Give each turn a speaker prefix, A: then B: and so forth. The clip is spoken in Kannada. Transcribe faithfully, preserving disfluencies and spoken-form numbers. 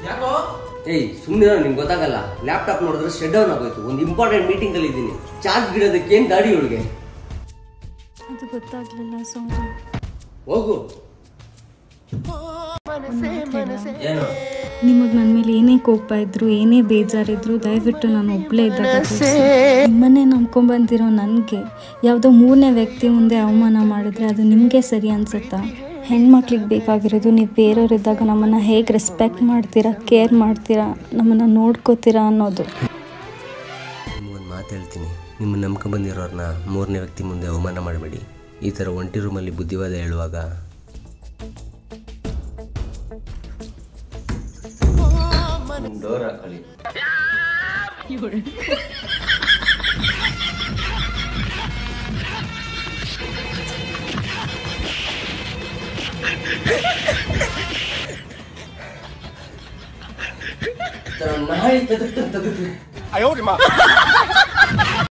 A: ಏಯ್ ಸುಮ್ಮನೆ ನಿಮ್ಗೆ ಗೊತ್ತಾಗಲ್ಲ. ಲ್ಯಾಪ್ಟಾಪ್ ನೋಡಿದ್ರೆ ಶೆಡ್ ಡೌನ್ ಆಗೋಯ್ತು. ಒಂದು ಇಂಪಾರ್ಟೆಂಟ್ ಮೀಟಿಂಗ್ ಅಲ್ಲಿ ಇದ್ದೀನಿ. ಚಾರ್ಜ್ ಗಿಡೋದಕ್ಕೆ ಏನ್ ಗಾಡಿ ಒಳಗೆ
B: ಅದು ಗೊತ್ತಾಗ್ಲಿಲ್ಲ. ಸಾರಿ.
A: ಹೋಗು.
B: ನಿಮಗೆ ನನ್ನ ಮೇಲೆ ಏನೇ ಕೋಪ ಇದ್ರು ಏನೇ ಬೇಜಾರಿದ್ರು ದಯವಿಟ್ಟು ನಾನು ಒಬ್ಬಳೇ ಇದ್ದಾಗ ನಿಮ್ಮನ್ನೇ ನಂಬ್ಕೊಂಡ್ಬಂದಿರೋ ನನಗೆ ಯಾವುದೋ ಮೂರನೇ ವ್ಯಕ್ತಿ ಮುಂದೆ ಅವಮಾನ ಮಾಡಿದ್ರೆ ಅದು ನಿಮಗೆ ಸರಿ ಅನ್ಸುತ್ತಾ? ಹೆಣ್ಮಕ್ಳಿಗೆ ಬೇಕಾಗಿರೋದು ನೀವು ಬೇರೆಯವರಿದ್ದಾಗ ನಮ್ಮನ್ನು ಹೇಗೆ ರೆಸ್ಪೆಕ್ಟ್ ಮಾಡ್ತೀರಾ, ಕೇರ್ ಮಾಡ್ತೀರಾ, ನಮ್ಮನ್ನು ನೋಡ್ಕೋತೀರಾ ಅನ್ನೋದು.
A: ನಿಮ್ಗೊಂದು ಮಾತು ಹೇಳ್ತೀನಿ, ನಿಮ್ಮನ್ನು ನಂಬ್ಕೊಂಡ್ಬಂದಿರೋರನ್ನ ಮೂರನೇ ವ್ಯಕ್ತಿ ಮುಂದೆ ಅವಮಾನ ಮಾಡಬೇಡಿ. ಈ ಥರ ಒಂಟಿ ರೂಮಲ್ಲಿ ಬುದ್ಧಿವಾದ ಹೇಳುವಾಗ ಡೋರ್ ಹಾಕೊಳ್ಳಿ. ನಾಯಿ ತೆಗೆದು ತೆಗೆದು